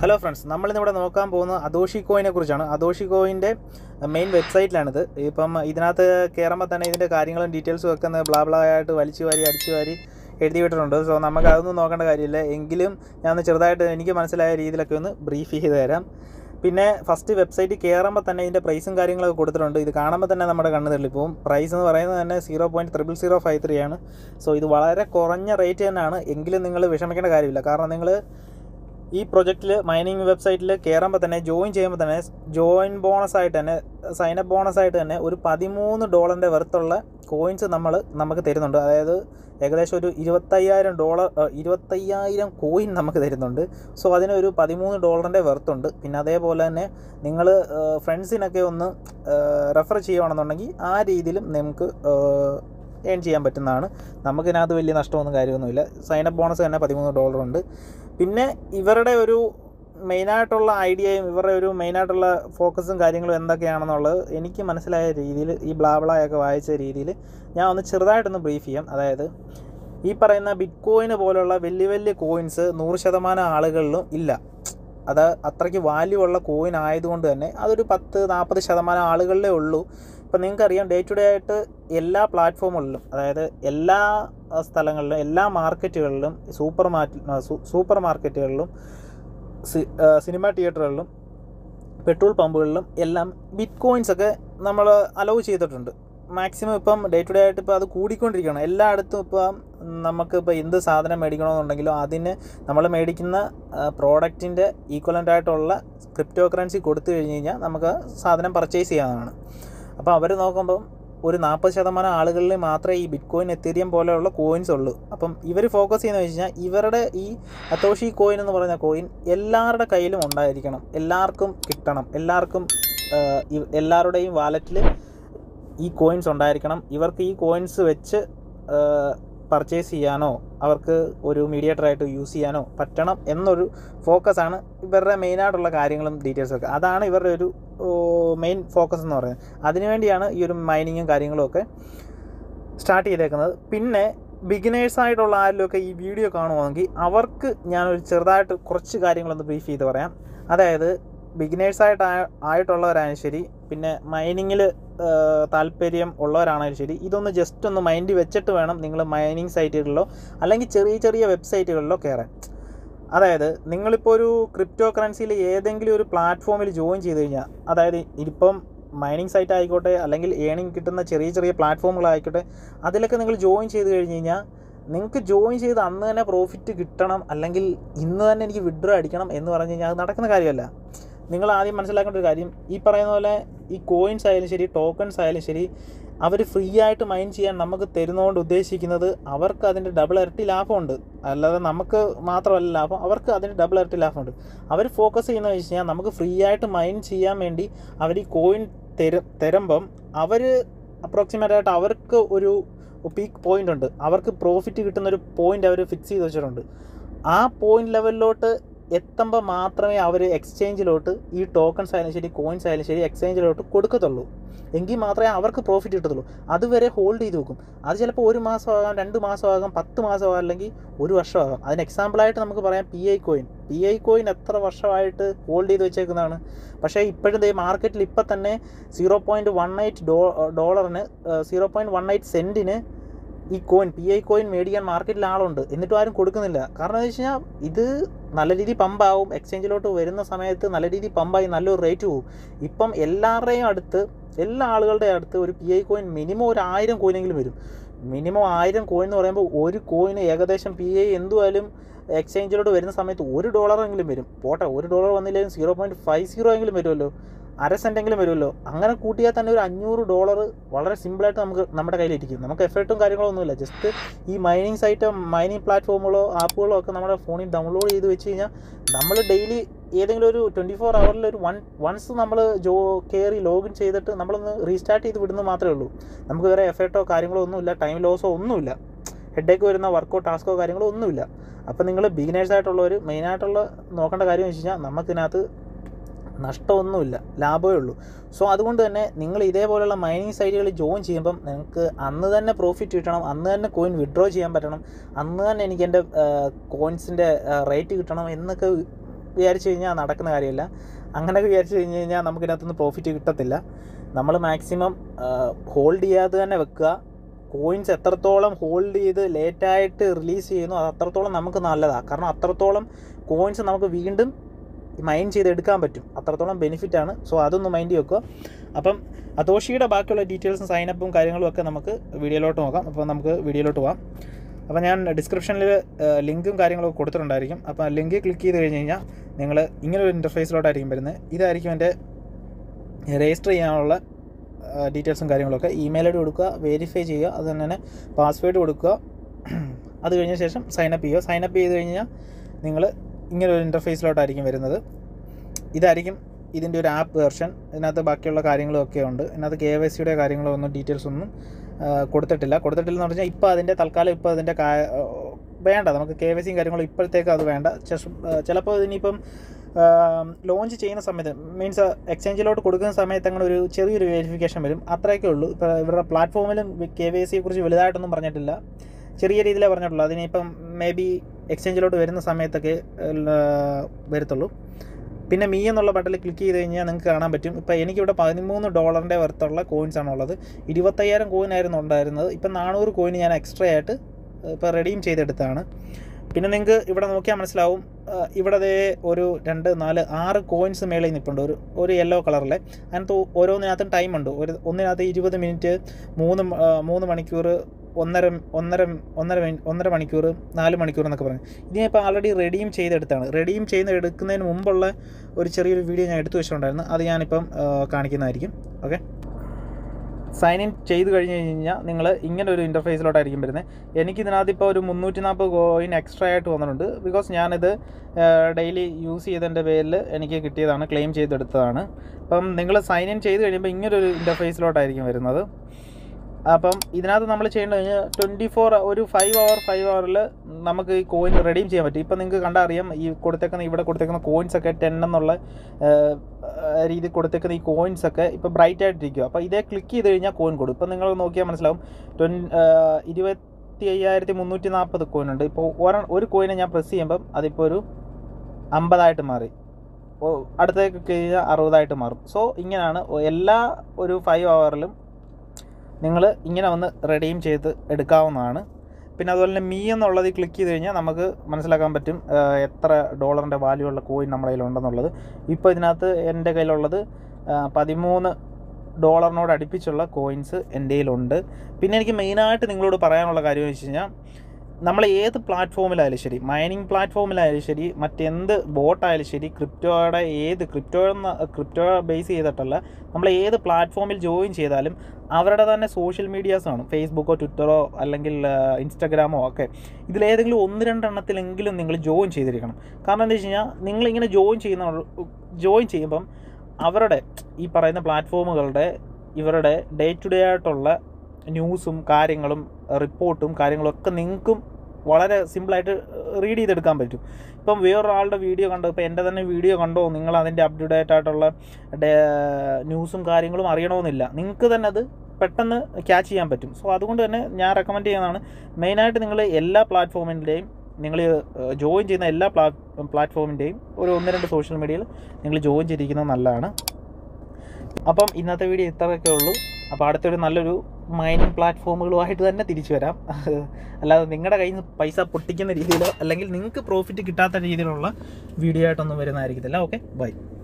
Hello friends, നമ്മളിന്നിവിടെ നോക്കാൻ പോകുന്നത് അദോഷി കോയിനെ കുറിച്ചാണ്. അദോഷി കോയിൻ്റെ മെയിൻ വെബ്സൈറ്റിലാണിത്. ഇപ്പം ഇതിനകത്ത് കയറുമ്പോൾ തന്നെ ഇതിൻ്റെ കാര്യങ്ങളും ഡീറ്റെയിൽസും ഒക്കെ ബ്ലാബ്ലായിട്ട് വലിച്ചു വാരി അടിച്ചു വാരി എഴുതി വിട്ടിട്ടുണ്ട്. സോ നമുക്ക് അതൊന്നും നോക്കേണ്ട കാര്യമില്ല. എങ്കിലും ഞാൻ ഒന്ന് ചെറുതായിട്ട് എനിക്ക് മനസ്സിലായ രീതിയിലൊക്കെ ഒന്ന് ബ്രീഫ് ചെയ്ത് തരാം. പിന്നെ ഫസ്റ്റ് വെബ്സൈറ്റിൽ കയറുമ്പോൾ തന്നെ ഇതിൻ്റെ പ്രൈസും കാര്യങ്ങളൊക്കെ കൊടുത്തിട്ടുണ്ട്. ഇത് കാണുമ്പോൾ തന്നെ നമ്മുടെ കണ്ണ് തള്ളിപ്പോവും. പ്രൈസ് എന്ന് പറയുന്നത് തന്നെ 0.0053 ആണ്. സോ ഇത് വളരെ കുറഞ്ഞ റേറ്റ് തന്നെയാണ്. എങ്കിലും നിങ്ങൾ വിഷമിക്കേണ്ട കാര്യമില്ല. കാരണം നിങ്ങൾ ഈ പ്രൊജക്റ്റിൽ മൈനിങ് വെബ്സൈറ്റിൽ കയറുമ്പോൾ തന്നെ ജോയിൻ ചെയ്യുമ്പോൾ തന്നെ ജോയിൻ ബോണസായിട്ട് തന്നെ സൈനപ്പ് ബോണസായിട്ട് തന്നെ ഒരു $13 വെറുത്തുള്ള കോയിൻസ് നമുക്ക് തരുന്നുണ്ട്. അതായത് ഏകദേശം ഒരു $25,000 കോയിൻ നമുക്ക് തരുന്നുണ്ട്. സോ അതിനൊരു $13 വെറുത്തുണ്ട്. പിന്നെ അതേപോലെ തന്നെ നിങ്ങൾ ഫ്രണ്ട്സിനൊക്കെ ഒന്ന് റെഫർ ചെയ്യുകയാണെന്നുണ്ടെങ്കിൽ ആ രീതിയിലും നമുക്ക് ഏൺ ചെയ്യാൻ പറ്റുന്നതാണ്. നമുക്കിതിനകത്ത് വലിയ നഷ്ടമൊന്നും കാര്യമൊന്നുമില്ല. സൈനപ്പ് ബോണസ് തന്നെ $13 ഉണ്ട്. പിന്നെ ഇവരുടെ ഒരു മെയിനായിട്ടുള്ള ഐഡിയയും ഇവരുടെ ഒരു മെയിനായിട്ടുള്ള ഫോക്കസും കാര്യങ്ങളും എന്തൊക്കെയാണെന്നുള്ളത് എനിക്ക് മനസ്സിലായ രീതിയിൽ ഈ ബ്ലാബ്ലായൊക്കെ വായിച്ച രീതിയിൽ ഞാൻ ഒന്ന് ചെറുതായിട്ടൊന്ന് ബ്രീഫ് ചെയ്യാം. അതായത് ഈ പറയുന്ന ബിറ്റ് കോയിന് പോലുള്ള വലിയ കോയിൻസ് 100% ആളുകളിലും ഇല്ല. അത് അത്രയ്ക്ക് വാല്യൂ ഉള്ള കോയിൻ ആയതുകൊണ്ട് തന്നെ അതൊരു 10-40% ആളുകളിലേ ഉള്ളൂ. ഇപ്പം നിങ്ങൾക്കറിയാം, ഡേ ടു ഡേ ആയിട്ട് എല്ലാ പ്ലാറ്റ്ഫോമുകളിലും, അതായത് എല്ലാ സ്ഥലങ്ങളിലും, എല്ലാ മാർക്കറ്റുകളിലും, സൂപ്പർ മാർക്കറ്റുകളിലും, സിനിമ തിയേറ്ററുകളിലും, പെട്രോൾ പമ്പുകളിലും എല്ലാം ബിറ്റ് കോയിൻസൊക്കെ നമ്മൾ അലൗ ചെയ്തിട്ടുണ്ട്. മാക്സിമം ഇപ്പം ഡേ ടു ഡേ ആയിട്ട് ഇപ്പോൾ അത് കൂടിക്കൊണ്ടിരിക്കുകയാണ്. എല്ലായിടത്തും ഇപ്പം നമുക്കിപ്പോൾ എന്ത് സാധനം മേടിക്കണമെന്നുണ്ടെങ്കിലും അതിന് നമ്മൾ മേടിക്കുന്ന പ്രോഡക്റ്റിൻ്റെ ഈക്വലൻ്റ് ആയിട്ടുള്ള ക്രിപ്റ്റോ കറൻസി കൊടുത്തു കഴിഞ്ഞ് കഴിഞ്ഞാൽ നമുക്ക് സാധനം പർച്ചേസ് ചെയ്യാവുന്നതാണ്. അപ്പോൾ അവർ നോക്കുമ്പം ഒരു 40% ആളുകളിൽ മാത്രമേ ഈ ബിറ്റ് കോയിൻ, എത്തീരിയം പോലെയുള്ള കോയിൻസ് ഉള്ളൂ. അപ്പം ഇവർ ഫോക്കസ് ചെയ്യുന്നത് വെച്ച് കഴിഞ്ഞാൽ ഇവരുടെ ഈ അത്തോഷി കോയിൻ എന്ന് പറയുന്ന കോയിൻ എല്ലാവരുടെ കയ്യിലും ഉണ്ടായിരിക്കണം, എല്ലാവർക്കും കിട്ടണം, എല്ലാവരുടെയും വാലറ്റിൽ ഈ കോയിൻസ് ഉണ്ടായിരിക്കണം. ഇവർക്ക് ഈ കോയിൻസ് വെച്ച് പർച്ചേസ് ചെയ്യാനോ അവർക്ക് ഒരു മീഡിയേറ്ററായിട്ട് യൂസ് ചെയ്യാനോ പറ്റണം എന്നൊരു ഫോക്കസാണ് ഇവരുടെ മെയിനായിട്ടുള്ള കാര്യങ്ങളും ഡീറ്റെയിൽസൊക്കെ. അതാണ് ഇവരുടെ ഒരു മെയിൻ ഫോക്കസ് എന്ന് പറയുന്നത്. അതിനുവേണ്ടിയാണ് ഈ ഒരു മൈനിങ്ങും കാര്യങ്ങളും ഒക്കെ സ്റ്റാർട്ട് ചെയ്തേക്കുന്നത്. പിന്നെ ബിഗിനേഴ്സായിട്ടുള്ള ആരിലൊക്കെ ഈ വീഡിയോ കാണുവാണെങ്കിൽ അവർക്ക് ഞാനൊരു ചെറുതായിട്ട് കുറച്ച് കാര്യങ്ങളൊന്ന് ബ്രീഫ് ചെയ്ത് പറയാം. അതായത് ബിഗിനേഴ്സായിട്ടുള്ളവരായാലും ശരി, പിന്നെ മൈനിങ്ങിൽ താല്പര്യം ഉള്ളവരാണെങ്കിലും ശരി, ഇതൊന്ന് ജസ്റ്റ് ഒന്ന് മൈൻഡിൽ വെച്ചിട്ട് വേണം നിങ്ങൾ മൈനിങ് സൈറ്റുകളിലോ അല്ലെങ്കിൽ ചെറിയ വെബ്സൈറ്റുകളിലോ കയറാൻ. അതായത് നിങ്ങളിപ്പോൾ ഒരു ക്രിപ്റ്റോ കറൻസിയിൽ ഏതെങ്കിലും ഒരു പ്ലാറ്റ്ഫോമിൽ ജോയിൻ ചെയ്ത് കഴിഞ്ഞാൽ, അതായത് ഇപ്പം മൈനിങ് സൈറ്റ് ആയിക്കോട്ടെ അല്ലെങ്കിൽ ഏണിങ് കിട്ടുന്ന ചെറിയ പ്ലാറ്റ്ഫോമുകളായിക്കോട്ടെ, അതിലൊക്കെ നിങ്ങൾ ജോയിൻ ചെയ്ത് കഴിഞ്ഞ് കഴിഞ്ഞാൽ നിങ്ങൾക്ക് ജോയിൻ ചെയ്ത് അന്ന് തന്നെ പ്രോഫിറ്റ് കിട്ടണം, അല്ലെങ്കിൽ ഇന്ന് തന്നെ എനിക്ക് വിഡ്രോ അടിക്കണം എന്ന് പറഞ്ഞു കഴിഞ്ഞാൽ അത് നടക്കുന്ന കാര്യമല്ല. നിങ്ങൾ ആദ്യം മനസ്സിലാക്കേണ്ട ഒരു കാര്യം, ഈ പറയുന്ന പോലെ ഈ കോയിൻസ് ആയാലും ശരി, ടോക്കൺസ് ആയാലും ശരി, അവർ ഫ്രീ ആയിട്ട് മൈൻ ചെയ്യാൻ നമുക്ക് തരുന്നതുകൊണ്ട് ഉദ്ദേശിക്കുന്നത് അവർക്ക് അതിൻ്റെ ഡബിൾ ഇരട്ടി ലാഭമുണ്ട്. അല്ലാതെ നമുക്ക് മാത്രമല്ല ലാഭം, അവർക്ക് അതിൻ്റെ ഡബിൾ ഇരട്ടി ലാഭമുണ്ട്. അവർ ഫോക്കസ് ചെയ്യുന്നത് വെച്ച് കഴിഞ്ഞാൽ നമുക്ക് ഫ്രീ ആയിട്ട് മൈൻ ചെയ്യാൻ വേണ്ടി അവർ ഈ കോയിൻ തരുമ്പം അവർ അപ്രോക്സിമേറ്റായിട്ട് അവർക്ക് ഒരു പീക്ക് പോയിൻ്റ് ഉണ്ട്. അവർക്ക് പ്രോഫിറ്റ് കിട്ടുന്നൊരു പോയിൻ്റ് അവർ ഫിക്സ് ചെയ്ത് വെച്ചിട്ടുണ്ട്. ആ പോയിൻ്റ് ലെവലിലോട്ട് എത്തുമ്പോൾ മാത്രമേ അവർ എക്സ്ചേഞ്ചിലോട്ട് ഈ ടോക്കൺസ് ആയാലും ശരി, കോയിൻസ് ആയാലും ശരി, എക്സ്ചേഞ്ചിലോട്ട് കൊടുക്കത്തുള്ളൂ. എങ്കിൽ മാത്രമേ അവർക്ക് പ്രോഫിറ്റ് കിട്ടത്തുള്ളൂ. അതുവരെ ഹോൾഡ് ചെയ്ത് വെക്കും. അത് ചിലപ്പോൾ 1 മാസമാകാം, 2 മാസമാകാം, 10 മാസമാകാം, അല്ലെങ്കിൽ 1 വർഷമാകാം. അതിന് എക്സാമ്പിളായിട്ട് നമുക്ക് പറയാം PI കോയിൻ എത്ര വർഷമായിട്ട് ഹോൾഡ് ചെയ്ത് വെച്ചേക്കുന്നതാണ്. പക്ഷേ ഇപ്പോഴത്തെ മാർക്കറ്റിൽ ഇപ്പം തന്നെ $0.18 0.18 സെൻറ്റിന് ഈ PI കോയിൻ മേടിക്കാൻ മാർക്കറ്റിൽ ആളുണ്ട്. എന്നിട്ടും ആരും കൊടുക്കുന്നില്ല. കാരണം എന്ന് വെച്ച് കഴിഞ്ഞാൽ ഇത് നല്ല രീതിയിൽ പമ്പാവും. എക്സ്ചേഞ്ചിലോട്ട് വരുന്ന സമയത്ത് നല്ല രീതിയിൽ പമ്പായി നല്ലൊരു റേറ്റ് പോകും. ഇപ്പം എല്ലാ ആളുകളുടെ അടുത്ത് ഒരു PI കോയിൻ മിനിമം ഒരു 1000 കോയിനെങ്കിലും വരും. മിനിമം 1000 കോയിൻ എന്ന് പറയുമ്പോൾ ഒരു കോയിന് ഏകദേശം PI എന്തുമായാലും എക്സ്ചേഞ്ചിലോട്ട് വരുന്ന സമയത്ത് $1 എങ്കിലും വരും. പോട്ടെ, $1 വന്നില്ലെങ്കിലും 0.50 എങ്കിലും വരുമല്ലോ, 1/2 സെൻറ്റെങ്കിലും വരുമല്ലോ. അങ്ങനെ കൂട്ടിയാൽ തന്നെ ഒരു $500 വളരെ സിമ്പിളായിട്ട് നമ്മുടെ കയ്യിലിരിക്കും. നമുക്ക് എഫേർട്ടും കാര്യങ്ങളൊന്നുമില്ല. ജസ്റ്റ് ഈ മൈനിങ് സൈറ്റ്, മൈനിങ് പ്ലാറ്റ്ഫോമുകളോ ആപ്പുകളോ ഒക്കെ നമ്മുടെ ഫോണിൽ ഡൗൺലോഡ് ചെയ്ത് വെച്ച് കഴിഞ്ഞാൽ നമ്മൾ ഡെയിലി ഏതെങ്കിലും ഒരു 24 ഹവറിൽ ഒരു വൺസ് നമ്മൾ കയറി ലോഗിൻ ചെയ്തിട്ട് നമ്മളൊന്ന് റീസ്റ്റാർട്ട് ചെയ്ത് വിടുന്നത് മാത്രമേ ഉള്ളൂ. നമുക്ക് വേറെ എഫേർട്ടോ കാര്യങ്ങളോ ഒന്നുമില്ല, ടൈം ലോസോ ഒന്നുമില്ല, ഹെഡേക്ക് വരുന്ന വർക്കോ ടാസ്കോ കാര്യങ്ങളോ ഒന്നുമില്ല. അപ്പോൾ നിങ്ങൾ ബിഗിനേഴ്സായിട്ടുള്ളവർ മെയിനായിട്ടുള്ള നോക്കേണ്ട കാര്യം എന്ന് വെച്ച് കഴിഞ്ഞാൽ നമുക്കിതിനകത്ത് നഷ്ടമൊന്നുമില്ല, ലാഭമേ ഉള്ളൂ. സോ അതുകൊണ്ട് തന്നെ നിങ്ങൾ ഇതേപോലെയുള്ള മൈനിങ് സൈറ്റുകളിൽ ജോയിൻ ചെയ്യുമ്പം നിങ്ങൾക്ക് അന്ന് തന്നെ പ്രോഫിറ്റ് കിട്ടണം, അന്ന് തന്നെ കോയിൻ വിഡ്രോ ചെയ്യാൻ പറ്റണം, അന്ന് തന്നെ എനിക്ക് എൻ്റെ കോയിൻസിൻ്റെ റേറ്റ് കിട്ടണം എന്നൊക്കെ വിചാരിച്ചു കഴിഞ്ഞാൽ നടക്കുന്ന കാര്യമില്ല. അങ്ങനെയൊക്കെ വിചാരിച്ചു കഴിഞ്ഞ് കഴിഞ്ഞാൽ നമുക്കിതിനകത്തുനിന്ന് പ്രോഫിറ്റ് കിട്ടത്തില്ല. നമ്മൾ മാക്സിമം ഹോൾഡ് ചെയ്യാതെ തന്നെ വെക്കുക. കോയിൻസ് എത്രത്തോളം ഹോൾഡ് ചെയ്ത് ലേറ്റായിട്ട് റിലീസ് ചെയ്യുന്നു അത് അത്രത്തോളം നമുക്ക് നല്ലതാണ്. കാരണം അത്രത്തോളം കോയിൻസ് നമുക്ക് വീണ്ടും മൈൻ ചെയ്തെടുക്കാൻ പറ്റും, അത്രത്തോളം ബെനിഫിറ്റാണ്. സോ അതൊന്ന് മൈൻഡ് വെക്കുക. അപ്പം അതോഷിയുടെ ബാക്കിയുള്ള ഡീറ്റെയിൽസും സൈനപ്പും കാര്യങ്ങളും ഒക്കെ നമുക്ക് വീഡിയോയിലോട്ട് നോക്കാം. അപ്പോൾ നമുക്ക് വീഡിയോയിലോട്ട് പോകാം. അപ്പോൾ ഞാൻ ഡിസ്ക്രിപ്ഷനിൽ ലിങ്കും കാര്യങ്ങളൊക്കെ കൊടുത്തിട്ടുണ്ടായിരിക്കും. അപ്പോൾ ആ ലിങ്ക് ക്ലിക്ക് ചെയ്ത് കഴിഞ്ഞ് കഴിഞ്ഞാൽ നിങ്ങൾ ഇങ്ങനൊരു ഇൻ്റർഫേസിലോട്ടായിരിക്കും വരുന്നത്. ഇതായിരിക്കും എൻ്റെ രജിസ്റ്റർ ചെയ്യാനുള്ള ഡീറ്റെയിൽസും കാര്യങ്ങളൊക്കെ. ഇമെയിൽ ഐ ഡി കൊടുക്കുക, വെരിഫൈ ചെയ്യുക, അത് തന്നെ പാസ്വേഡ് കൊടുക്കുക. അത് കഴിഞ്ഞ ശേഷം സൈനപ്പ് ചെയ്യുക. സൈനപ്പ് ചെയ്ത് കഴിഞ്ഞാൽ നിങ്ങൾ ഇങ്ങനൊരു ഇൻ്റർഫേസിലോട്ടായിരിക്കും വരുന്നത്. ഇതായിരിക്കും ഇതിൻ്റെ ഒരു ആപ്പ് വെർഷൻ. ഇതിനകത്ത് ബാക്കിയുള്ള കാര്യങ്ങളൊക്കെ ഉണ്ട്. ഇതിനകത്ത് KYCയുടെ കാര്യങ്ങളോ ഒന്നും ഡീറ്റെയിൽസ് ഒന്നും കൊടുത്തിട്ടില്ലെന്ന് പറഞ്ഞാൽ ഇപ്പോൾ അതിൻ്റെ തൽക്കാലം ഇപ്പോൾ അതിൻ്റെ വേണ്ട. നമുക്ക് KYCയും കാര്യങ്ങളും ഇപ്പോഴത്തേക്ക് അത് വേണ്ട. ചിലപ്പോൾ ഇതിനിപ്പം ലോഞ്ച് ചെയ്യുന്ന സമയത്ത് മീൻസ് എക്സ്ചേഞ്ചിലോട്ട് കൊടുക്കുന്ന സമയത്ത് അങ്ങനെ ഒരു ചെറിയൊരു വെരിഫിക്കേഷൻ വരും, അത്രയൊക്കെ ഉള്ളൂ. ഇപ്പോൾ ഇവരുടെ പ്ലാറ്റ്ഫോമിലും KYCയെക്കുറിച്ച് വലുതായിട്ടൊന്നും പറഞ്ഞിട്ടില്ല, ചെറിയ രീതിയിലേ പറഞ്ഞിട്ടുള്ളൂ. അതിനിപ്പം മേ ബി എക്സ്ചേഞ്ചിലോട്ട് വരുന്ന സമയത്തൊക്കെ വരത്തുള്ളൂ. പിന്നെ മീ എന്നുള്ള ബട്ടണിൽ ക്ലിക്ക് ചെയ്ത് കഴിഞ്ഞാൽ നിങ്ങൾക്ക് കാണാൻ പറ്റും. ഇപ്പോൾ എനിക്കിവിടെ $13 വർത്തുള്ള കോയിൻസാണുള്ളത്. 25,000 കോയിനായിരുന്നു ഉണ്ടായിരുന്നത്. ഇപ്പം 400 കോയിൻ ഞാൻ എക്സ്ട്രാ ആയിട്ട് ഇപ്പോൾ റെഡീം ചെയ്തെടുത്താണ്. പിന്നെ നിങ്ങൾക്ക് ഇവിടെ നോക്കിയാൽ മനസ്സിലാവും, ഇവിടെ ഒരു 2, 4, 6 കോയിൻസ് മേളിൽ നിൽപ്പുണ്ട്, ഒരു യെല്ലോ കളറിലെ. അതിനകത്ത് ഓരോന്നിനകത്തും ടൈമുണ്ട്. ഒന്നിനകത്ത് 20 മിനിറ്റ്, 3 മണിക്കൂർ, 1.5 മണിക്കൂർ, 4 മണിക്കൂർ എന്നൊക്കെ പറഞ്ഞു. ഇത് ഞാൻ ഇപ്പോൾ ആൾറെഡി റെഡീം ചെയ്തെടുത്താണ്. റെഡീം ചെയ്തെടുക്കുന്നതിന് മുമ്പുള്ള ഒരു ചെറിയൊരു വീഡിയോ ഞാൻ എടുത്തു വെച്ചിട്ടുണ്ടായിരുന്നു, അത് ഞാനിപ്പം കാണിക്കുന്നതായിരിക്കും. ഓക്കെ, സൈൻ ഇൻ ചെയ്ത് കഴിഞ്ഞ് കഴിഞ്ഞാൽ നിങ്ങൾ ഇങ്ങനെ ഒരു ഇൻ്റർഫേസിലോട്ടായിരിക്കും വരുന്നത്. എനിക്കിതിനകത്ത് ഇപ്പോൾ ഒരു 340 കോയിൻ എക്സ്ട്രാ ആയിട്ട് വന്നിട്ടുണ്ട്. ബിക്കോസ് ഞാനിത് ഡെയിലി യൂസ് ചെയ്തതിൻ്റെ പേരിൽ എനിക്ക് കിട്ടിയതാണ്, ക്ലെയിം ചെയ്തെടുത്തതാണ്. അപ്പം നിങ്ങൾ സൈൻ ഇൻ ചെയ്ത് കഴിയുമ്പോൾ ഇങ്ങനൊരു ഇൻ്റർഫേസിലോട്ടായിരിക്കും വരുന്നത്. അപ്പം ഇതിനകത്ത് നമ്മൾ ചെയ്യേണ്ടത് കഴിഞ്ഞാൽ 24 ഒരു 5 ഹവറിൽ നമുക്ക് ഈ കോയിൻ റെഡീം ചെയ്യാൻ പറ്റും. ഇപ്പം നിങ്ങൾക്ക് കണ്ടറിയാം, ഇവിടെ കൊടുത്തേക്കുന്ന കോയിൻസൊക്കെ 10 എന്നുള്ള രീതിയിൽ കൊടുത്തേക്കുന്ന ഈ കോയിൻസൊക്കെ ഇപ്പോൾ ബ്രൈറ്റ് ആയിട്ടിരിക്കുക. അപ്പോൾ ഇതേ ക്ലിക്ക് ചെയ്ത് കഴിഞ്ഞാൽ കോയിൻ കൊടുക്കും. ഇപ്പം നിങ്ങൾ നോക്കിയാൽ മനസ്സിലാവും 25,340 കോയിനുണ്ട്. ഇപ്പോൾ ഒരു കോയിനെ ഞാൻ പ്രസ് ചെയ്യുമ്പം അതിപ്പോൾ ഒരു 50 മാറി, അടുത്തേക്ക് കഴിഞ്ഞാൽ 60 മാറും. സോ ഇങ്ങനെയാണ് എല്ലാ ഒരു 5 ഹവറിലും നിങ്ങൾ ഇങ്ങനെ വന്ന് റെഡീം ചെയ്ത് എടുക്കാവുന്നതാണ്. പിന്നെ അതുപോലെ തന്നെ മീ എന്നുള്ളത് ക്ലിക്ക് ചെയ്ത് കഴിഞ്ഞാൽ നമുക്ക് മനസ്സിലാക്കാൻ പറ്റും എത്ര ഡോളറിൻ്റെ വാല്യൂ ഉള്ള കോയിൻ നമ്മുടെ കയ്യിലുണ്ടെന്നുള്ളത്. ഇപ്പോൾ ഇതിനകത്ത് എൻ്റെ കയ്യിലുള്ളത് $13 അടുപ്പിച്ചുള്ള കോയിൻസ് എൻ്റെ കയ്യിലുണ്ട്. പിന്നെ എനിക്ക് മെയിനായിട്ട് നിങ്ങളോട് പറയാനുള്ള കാര്യം എന്ന് വെച്ച് കഴിഞ്ഞാൽ, നമ്മൾ ഏത് പ്ലാറ്റ്ഫോമിലായാലും ശരി, മൈനിങ് പ്ലാറ്റ്ഫോമിലായാലും ശരി, മറ്റെന്ത് ബോട്ടായാലും ശരി, ക്രിപ്റ്റോ ബേസ് ചെയ്തിട്ടല്ല, നമ്മൾ ഏത് പ്ലാറ്റ്ഫോമിൽ ജോയിൻ ചെയ്താലും അവരുടെ തന്നെ സോഷ്യൽ മീഡിയാസ് കാണും. ഫേസ്ബുക്കോ ട്വിറ്ററോ അല്ലെങ്കിൽ ഇൻസ്റ്റാഗ്രാമോ ഒക്കെ. ഇതിലേതെങ്കിലും 1-2 എണ്ണത്തിലെങ്കിലും നിങ്ങൾ ജോയിൻ ചെയ്തിരിക്കണം. കാരണം എന്താ വെച്ച് കഴിഞ്ഞാൽ, നിങ്ങളിങ്ങനെ ജോയിൻ ചെയ്യുമ്പം അവരുടെ ഈ പറയുന്ന പ്ലാറ്റ്ഫോമുകളുടെ ഇവരുടെ ഡേ ടു ഡേ ആയിട്ടുള്ള ന്യൂസും കാര്യങ്ങളും റിപ്പോർട്ടും കാര്യങ്ങളൊക്കെ നിങ്ങൾക്കും വളരെ സിമ്പിളായിട്ട് റീഡ് ചെയ്തെടുക്കാൻ പറ്റും. ഇപ്പം വേറൊരാളുടെ വീഡിയോ കണ്ടോ, ഇപ്പോൾ എൻ്റെ തന്നെ വീഡിയോ കണ്ടോ, നിങ്ങൾ അതിൻ്റെ അപ്ഡേറ്റ് ആയിട്ടുള്ള ന്യൂസും കാര്യങ്ങളും അറിയണമെന്നില്ല, നിങ്ങൾക്ക് തന്നെ അത് പെട്ടെന്ന് ക്യാച്ച് ചെയ്യാൻ പറ്റും. സോ അതുകൊണ്ട് തന്നെ ഞാൻ റെക്കമെൻഡ് ചെയ്യുന്നതാണ്, മെയിനായിട്ട് നിങ്ങൾ എല്ലാ പ്ലാറ്റ്ഫോമിൻ്റെയും, നിങ്ങൾ ജോയിൻ ചെയ്യുന്ന എല്ലാ പ്ലാറ്റ്ഫോമിൻ്റെയും ഒരു 1-2 സോഷ്യൽ മീഡിയയിൽ നിങ്ങൾ ജോയിൻ ചെയ്തിരിക്കുന്നത് നല്ലതാണ്. അപ്പം ഇന്നത്തെ വീഡിയോ ഇത്രയൊക്കെ ഉള്ളൂ. അപ്പോൾ അടുത്തൊരു നല്ലൊരു മൈനിങ് പ്ലാറ്റ്ഫോമുകളുമായിട്ട് തന്നെ തിരിച്ചു വരാം. അല്ലാതെ നിങ്ങളുടെ കയ്യിൽ നിന്ന് പൈസ പൊട്ടിക്കുന്ന രീതിയിലോ അല്ലെങ്കിൽ നിങ്ങൾക്ക് പ്രോഫിറ്റ് കിട്ടാത്ത രീതിയിലുള്ള വീഡിയോ ആയിട്ടൊന്നും വരുന്നതായിരിക്കത്തില്ല. Okay, by.